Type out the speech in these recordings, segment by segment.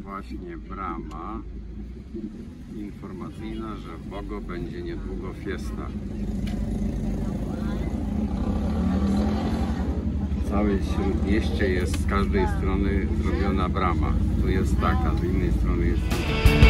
właśnie brama informacyjna, że w Bogo będzie niedługo fiesta. W całej śródmieście jest z każdej strony zrobiona brama. Tu jest taka, z innej strony jest taka.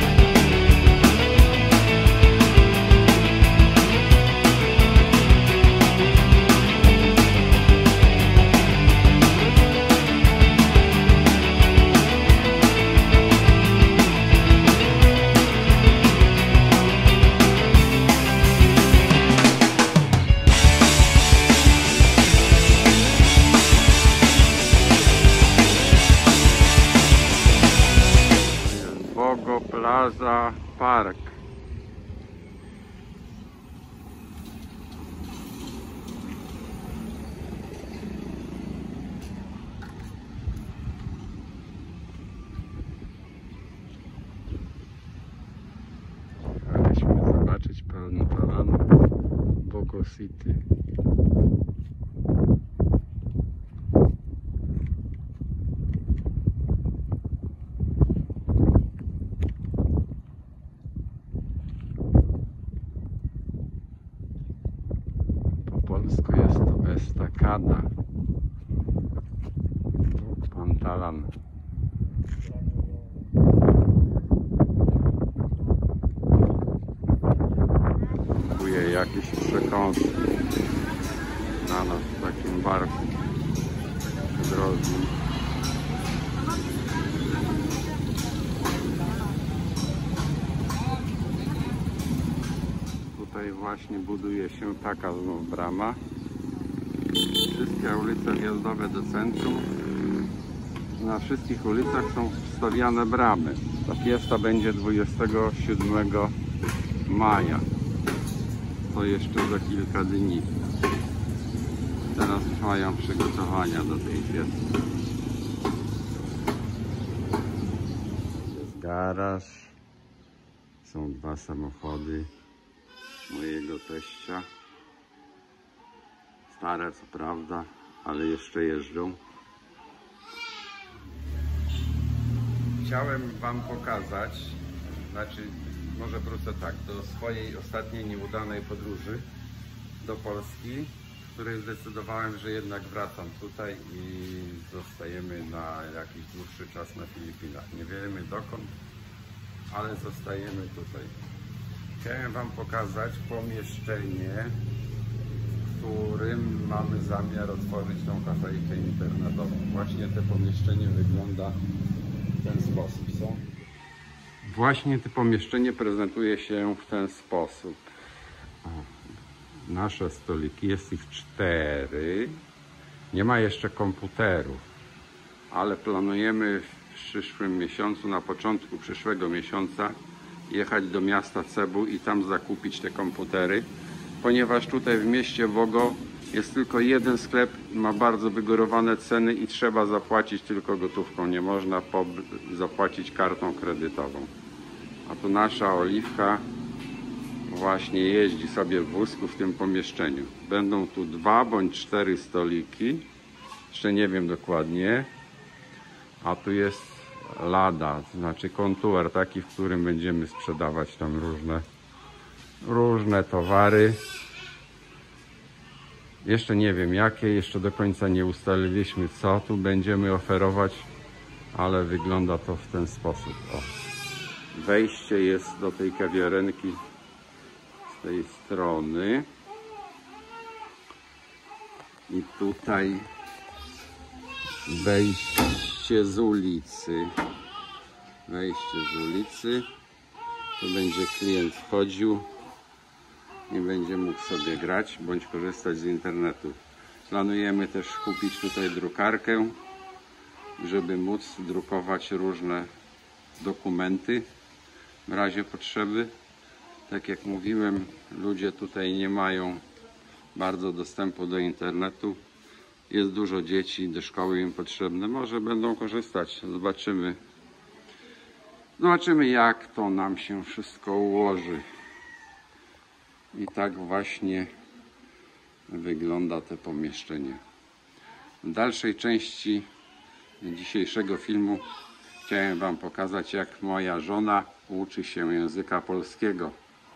Bogo Plaza Park. Chcieliśmy zobaczyć pełen plan Bogo City. Po polsku jest to estakada. Pantalan. Próbuje jakiś przekąski na nas w takim barku drogi. Tutaj właśnie buduje się taka znów brama. Wszystkie ulice wjazdowe do centrum. Na wszystkich ulicach są wstawiane bramy. Ta fiesta będzie 27 maja. To jeszcze za kilka dni. Teraz trwają przygotowania do tej fiesty. Jest garaż. Są dwa samochody mojego teścia. Stare co prawda, ale jeszcze jeżdżą. Chciałem Wam pokazać, może wrócę tak, do swojej ostatniej nieudanej podróży do Polski, w której zdecydowałem, że jednak wracam tutaj i zostajemy na jakiś dłuższy czas na Filipinach. Nie wiemy dokąd, ale zostajemy tutaj. Chciałem Wam pokazać pomieszczenie, w którym mamy zamiar otworzyć tą kafejkę internetową. Właśnie to pomieszczenie wygląda w ten sposób. Właśnie to pomieszczenie prezentuje się w ten sposób. Nasze stoliki, jest ich 4. Nie ma jeszcze komputerów, ale planujemy w przyszłym miesiącu, na początku przyszłego miesiąca jechać do miasta Cebu i tam zakupić te komputery, ponieważ tutaj w mieście Bogo jest tylko jeden sklep, ma bardzo wygórowane ceny i trzeba zapłacić tylko gotówką, nie można zapłacić kartą kredytową. A tu nasza Oliwka właśnie jeździ sobie w wózku w tym pomieszczeniu. Będą tu 2 bądź 4 stoliki, jeszcze nie wiem dokładnie, a tu jest lada, to znaczy kontuar taki, w którym będziemy sprzedawać tam różne towary. Jeszcze nie wiem jakie, jeszcze do końca nie ustaliliśmy co tu będziemy oferować, ale wygląda to w ten sposób. O. Wejście jest do tej kawiarenki z tej strony i tutaj wejście z ulicy. Tu będzie klient wchodził i będzie mógł sobie grać bądź korzystać z internetu. Planujemy też kupić tutaj drukarkę, żeby móc drukować różne dokumenty w razie potrzeby. Tak jak mówiłem, ludzie tutaj nie mają bardzo dostępu do internetu. Jest dużo dzieci, do szkoły im potrzebne. Może będą korzystać. Zobaczymy, jak to nam się wszystko ułoży. I tak właśnie wygląda to pomieszczenie. W dalszej części dzisiejszego filmu Chciałem Wam pokazać, jak moja żona uczy się języka polskiego.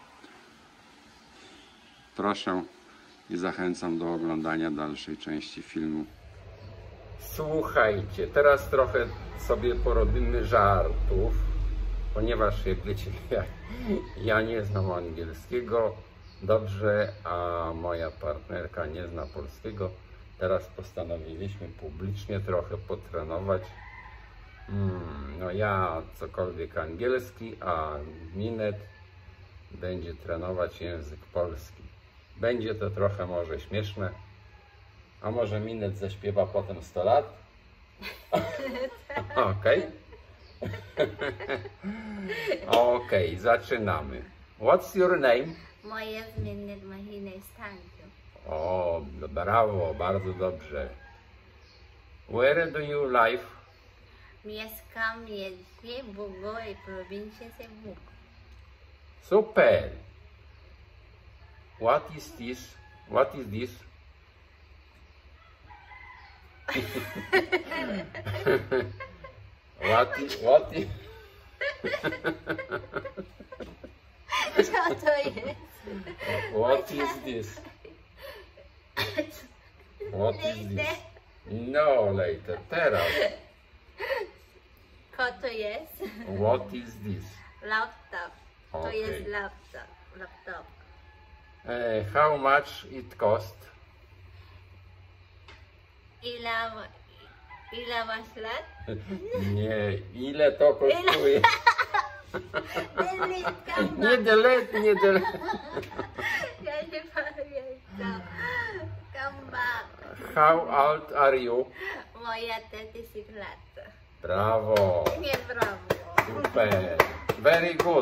Proszę i zachęcam do oglądania dalszej części filmu. Słuchajcie, teraz trochę sobie porobimy żartów, ponieważ jak wiecie, ja nie znam angielskiego dobrze, a moja partnerka nie zna polskiego. Teraz postanowiliśmy publicznie trochę potrenować. No ja cokolwiek angielski, a Minet będzie trenować język polski. Będzie to trochę może śmieszne, a może Minet zaśpiewa potem 100 lat? Okej. Okej, zaczynamy. What's your name? Moje jest Minet Mahina Stanko. O, brawo, bardzo dobrze. Where do you live? Mieszkam w Bugoj, prowincji Cebu. Super. What is this? What is this? What is Co to jest? What is this? What is this? No, later. Teraz. Co to jest? What is this? Laptop. To Okay. jest laptop. How much it cost? Ile masz lat? Nie, ile to kosztuje? Nie delete, nie delete. Ja nie pamiętam. Come back. How old are you? Moja 36 lat. Brawo. Nie brawo. Super. Very good.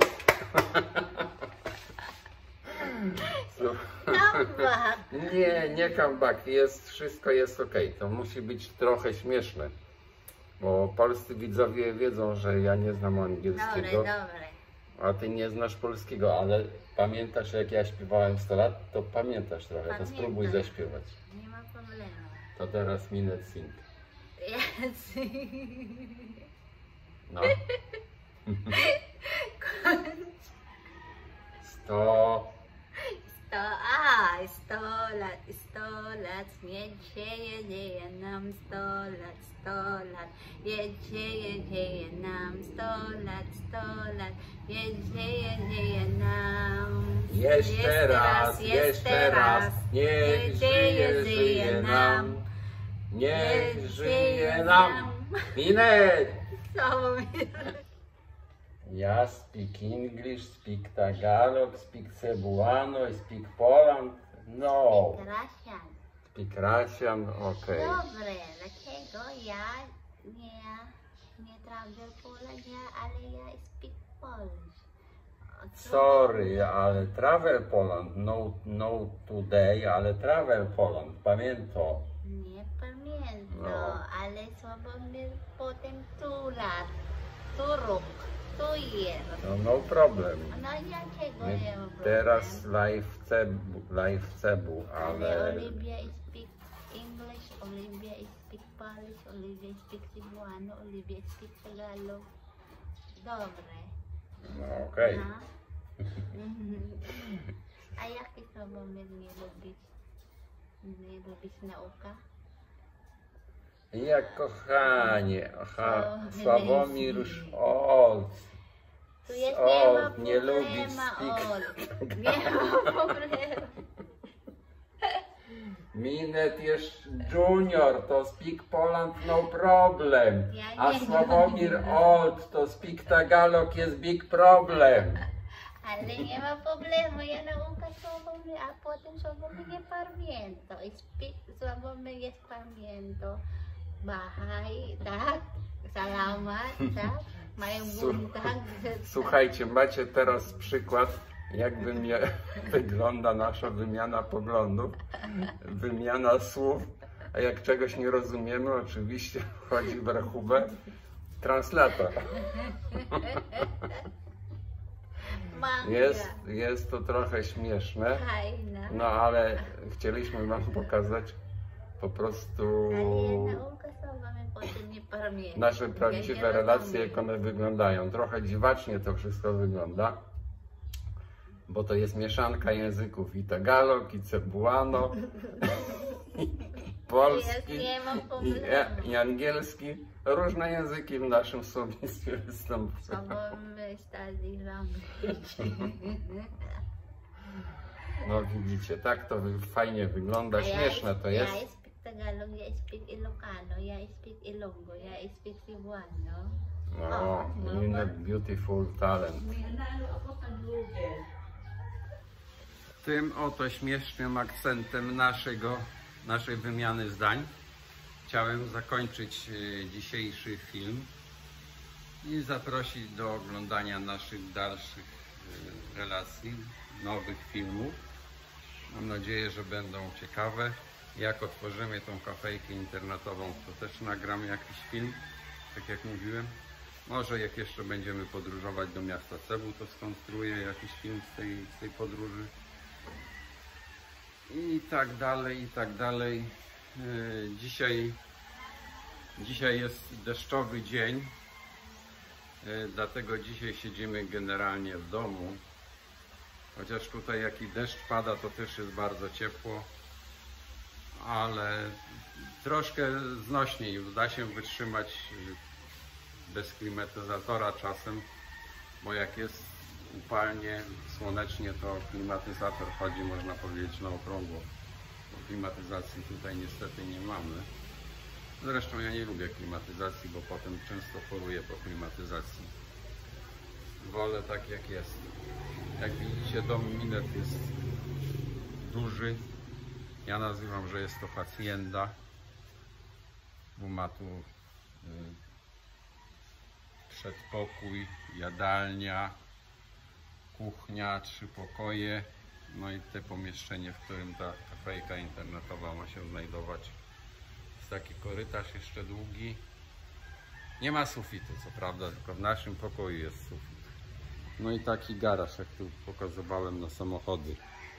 Come back. Nie comeback. Wszystko jest ok. To musi być trochę śmieszne. Bo polscy widzowie wiedzą, że ja nie znam angielskiego. Dobre. A ty nie znasz polskiego, ale pamiętasz, jak ja śpiewałem 100 lat? To pamiętasz trochę, to Pamiętam. spróbuj zaśpiewać. Nie ma problemu. To teraz Minet sing. Yes. No. 100. 100 lat, dzieje nam 100 lat, dzieje nam 100 lat, dzieje nam. Jeszcze raz, niech żyje nam, niech żyje nam. Minet! Ja speak English, speak Tagalog, speak Cebuano, speak Poland. No. Russian. Speak Russian, okej. Dobre, dlaczego ja nie travel Poland, ale ja speak Polish. Sorry, ale Travel Poland, no today, ale Travel Poland, pamiętam. Nie pamiętam, No. ale Sławomir potem Turuk, No problem. No dlaczego nie ma problemu? Teraz live Cebu, Ale ale Olivia speak English, Olivia speak Polish, Olivia speak Cebuano, Olivia speak Tagalog. Dobre. no okej. No. A jaki Sławomir nie lubisz? Nie lubisz nauka? Jak kochanie, aha, O, Sławomir Jezu. Old. Tu jest Old, nie lubi problema, speak. Old. Nie ma problemu. Minet jest junior, to speak Poland no problem. Ja A nie Sławomir wiem. Old to speak Tagalog jest big problem. Ale nie ma problemu, ja nauka Sławomir, a potem Sławomir nie pamięta. Sławomir jest pamięta. Bahay, tak? Salamat, tak? Mają buntag. Słuchajcie, macie teraz przykład, wygląda nasza wymiana poglądów, wymiana słów, a jak czegoś nie rozumiemy, oczywiście wchodzi w rachubę translator. Jest to trochę śmieszne, Fajna. no ale chcieliśmy Wam pokazać po prostu... Ale nauka Sławomir potem nie nasze prawdziwe relacje, jak one wyglądają. Trochę dziwacznie to wszystko wygląda, bo to jest mieszanka języków i tagalog, i cebuano, i polski, i angielski. Różne języki w naszym słownictwie występują. No widzicie, tak to fajnie wygląda, śmieszne to jest. Ja speak Tagalog, ja speak Ilocano, ja speak Ilonggo, ja speak Cebuano. No, Minette beautiful talent. Tym oto śmiesznym akcentem naszej wymiany zdań chciałem zakończyć dzisiejszy film i zaprosić do oglądania naszych dalszych relacji, nowych filmów. Mam nadzieję, że będą ciekawe. Jak otworzymy tą kafejkę internetową, to też nagramy jakiś film, tak jak mówiłem. Może jak jeszcze będziemy podróżować do miasta Cebu, to skonstruuję jakiś film z tej podróży. I tak dalej, i tak dalej. Dzisiaj jest deszczowy dzień, dlatego dzisiaj siedzimy generalnie w domu. Chociaż tutaj jaki deszcz pada, to też jest bardzo ciepło, ale troszkę znośniej da się wytrzymać bez klimatyzatora czasem, bo jak jest upalnie, słonecznie, to klimatyzator chodzi, można powiedzieć, na okrągło. Bo klimatyzacji tutaj niestety nie mamy. Zresztą ja nie lubię klimatyzacji, bo potem często choruję po klimatyzacji. Wolę tak jak jest. Jak widzicie, dom Minette jest duży. Ja nazywam, że jest to hacienda, bo ma tu przedpokój, jadalnia, kuchnia, 3 pokoje, no i te pomieszczenie, w którym ta kafejka internetowa ma się znajdować. Jest taki korytarz jeszcze długi. Nie ma sufitu, co prawda, tylko w naszym pokoju jest sufit. No i taki garaż, jak tu pokazywałem, na samochody.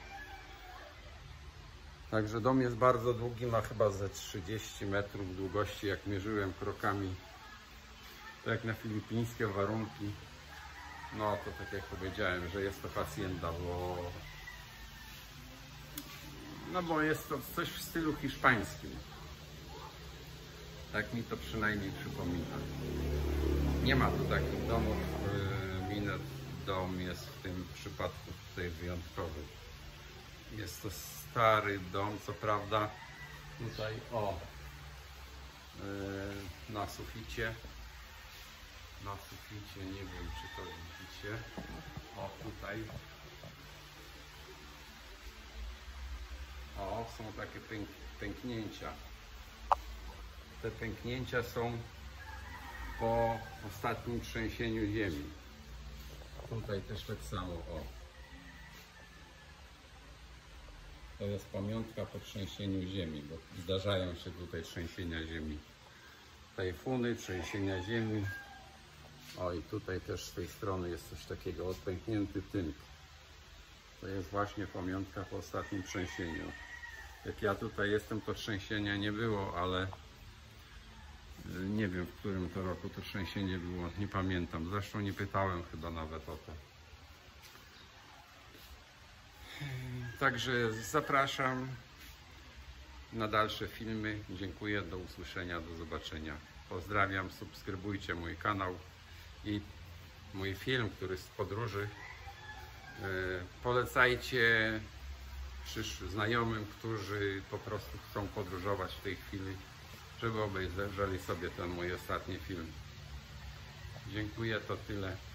Także dom jest bardzo długi, ma chyba ze 30 metrów długości, jak mierzyłem krokami. To jak na filipińskie warunki. No to tak jak powiedziałem, że jest to hacienda, bo jest to coś w stylu hiszpańskim. Tak mi to przynajmniej przypomina. Nie ma tu takich domów. Minette dom jest w tym przypadku tutaj wyjątkowy. Jest to stary dom, co prawda. Tutaj na suficie. Na suficie, nie wiem czy to widzicie. O, tutaj. O, są takie pęknięcia. Te pęknięcia są po ostatnim trzęsieniu ziemi. Tutaj też tak samo, o. To jest pamiątka po trzęsieniu ziemi, bo zdarzają się tutaj trzęsienia ziemi. Tajfuny, trzęsienia ziemi. O, i tutaj też z tej strony jest coś takiego, odpęknięty tynk. To jest właśnie pamiątka po ostatnim trzęsieniu. Jak ja tutaj jestem, to trzęsienia nie było, ale nie wiem, w którym to roku to trzęsienie było, nie pamiętam. Zresztą nie pytałem chyba nawet o to. Także zapraszam na dalsze filmy. Dziękuję, do usłyszenia, do zobaczenia. Pozdrawiam, subskrybujcie mój kanał i mój film, który z podróży. Polecajcie znajomym, którzy po prostu chcą podróżować w tej chwili, żeby obejrzeli sobie ten mój ostatni film. Dziękuję, to tyle.